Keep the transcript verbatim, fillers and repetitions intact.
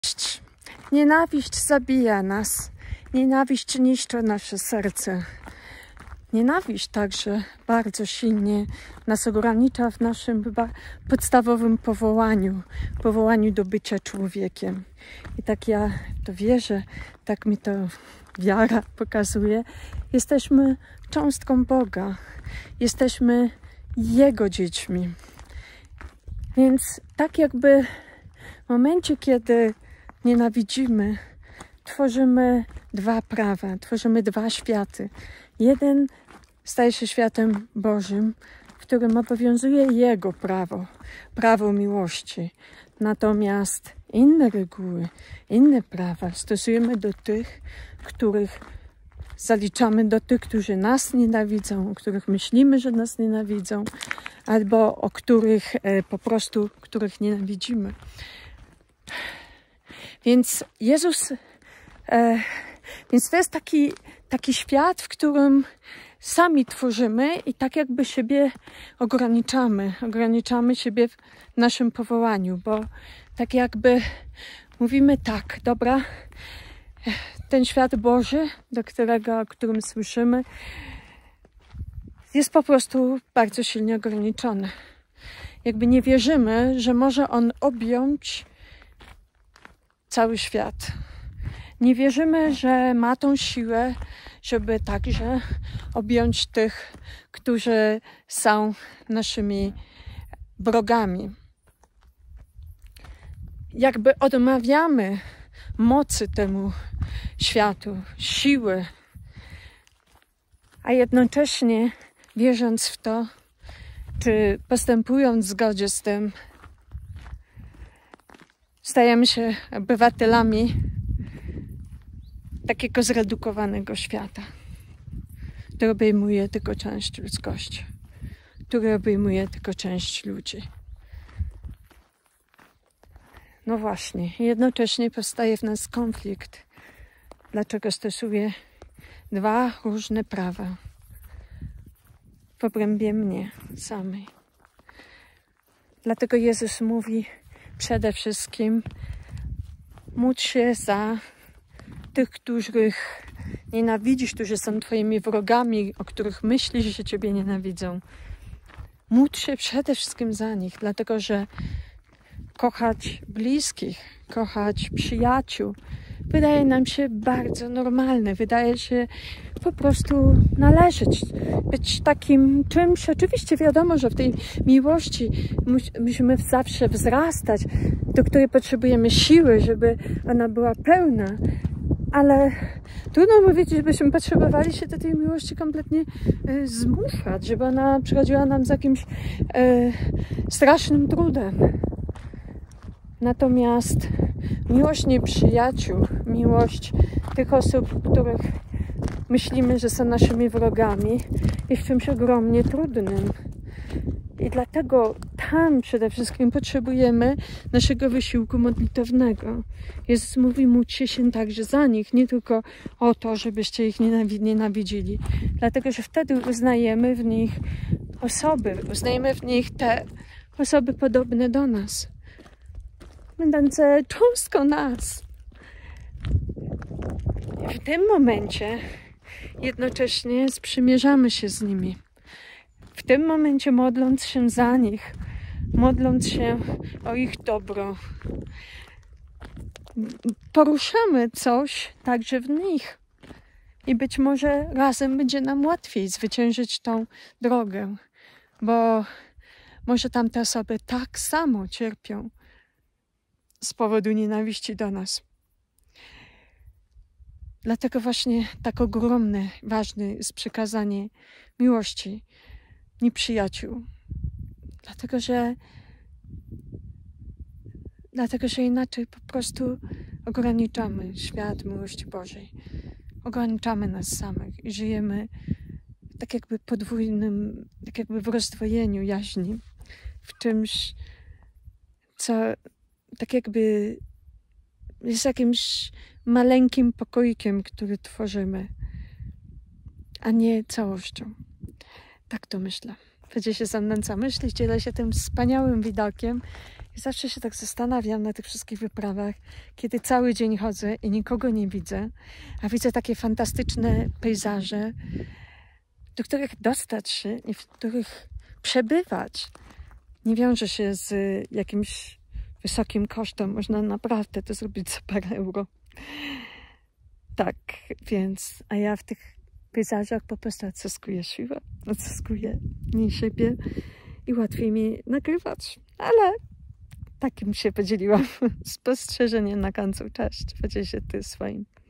Nienawiść zabija nas. Nienawiść niszczy nasze serce. Nienawiść także bardzo silnie nas ogranicza w naszym chyba podstawowym powołaniu, powołaniu do bycia człowiekiem. I tak ja to wierzę, tak mi to wiara pokazuje. Jesteśmy cząstką Boga, jesteśmy Jego dziećmi. Więc tak jakby w momencie, kiedy nienawidzimy, tworzymy dwa prawa, tworzymy dwa światy. Jeden staje się światem Bożym, w którym obowiązuje Jego prawo, prawo miłości. Natomiast inne reguły, inne prawa stosujemy do tych, których zaliczamy do tych, którzy nas nienawidzą, o których myślimy, że nas nienawidzą, albo o których e, po prostu, których nienawidzimy. Więc Jezus, e, więc to jest taki, taki świat, w którym sami tworzymy i tak jakby siebie ograniczamy. Ograniczamy siebie w naszym powołaniu, bo tak jakby mówimy tak, dobra, ten świat Boży, do którego, o którym słyszymy, jest po prostu bardzo silnie ograniczony. Jakby nie wierzymy, że może on objąć cały świat. Nie wierzymy, że ma tą siłę, żeby także objąć tych, którzy są naszymi wrogami. Jakby odmawiamy mocy temu światu, siły, a jednocześnie wierząc w to, czy postępując w zgodzie z tym, stajemy się obywatelami takiego zredukowanego świata, który obejmuje tylko część ludzkości, który obejmuje tylko część ludzi. No właśnie, jednocześnie powstaje w nas konflikt. Dlaczego stosuję dwa różne prawa w obrębie mnie samej? Dlatego Jezus mówi przede wszystkim: módl się za tych, których nienawidzisz, którzy są twoimi wrogami, o których myślisz, że ciebie nienawidzą. Módl się przede wszystkim za nich, dlatego że kochać bliskich, kochać przyjaciół wydaje nam się bardzo normalne. Wydaje się po prostu należeć, być takim czymś. Oczywiście wiadomo, że w tej miłości musimy zawsze wzrastać, do której potrzebujemy siły, żeby ona była pełna. Ale trudno mówić, żebyśmy potrzebowali się do tej miłości kompletnie y, zmuszać, żeby ona przychodziła nam z jakimś y, strasznym trudem. Natomiast miłość nieprzyjaciół, miłość tych osób, których myślimy, że są naszymi wrogami, jest czymś ogromnie trudnym. I dlatego tam przede wszystkim potrzebujemy naszego wysiłku modlitewnego. Jezus mówi: módlcie się także za nich, nie tylko o to, żebyście ich nienawidzili. Dlatego, że wtedy uznajemy w nich osoby, uznajemy w nich te osoby podobne do nas, będące cząstką nas. W tym momencie jednocześnie sprzymierzamy się z nimi. W tym momencie modląc się za nich, modląc się o ich dobro, poruszamy coś także w nich. I być może razem będzie nam łatwiej zwyciężyć tą drogę, bo może tamte osoby tak samo cierpią z powodu nienawiści do nas. Dlatego właśnie tak ogromne, ważne jest przekazanie miłości nieprzyjaciół. Dlatego, że dlatego, że inaczej po prostu ograniczamy świat miłości Bożej. Ograniczamy nas samych i żyjemy tak jakby podwójnym, tak jakby w rozdwojeniu jaźni, w czymś, co tak jakby jest jakimś maleńkim pokoikiem, który tworzymy, a nie całością. Tak to myślę. Będzie się ze mną co myśleć, dzielę się tym wspaniałym widokiem I zawsze się tak zastanawiam na tych wszystkich wyprawach, kiedy cały dzień chodzę i nikogo nie widzę, a widzę takie fantastyczne pejzaże, do których dostać się i w których przebywać nie wiąże się z jakimś wysokim kosztem. Można naprawdę to zrobić za parę euro. Tak, więc, a ja w tych pejzażach po prostu odzyskuję siłę, odzyskuję mniej siebie i łatwiej mi nagrywać. Ale takim się podzieliłam spostrzeżeniem na końcu. Cześć, podziel się ty swoim.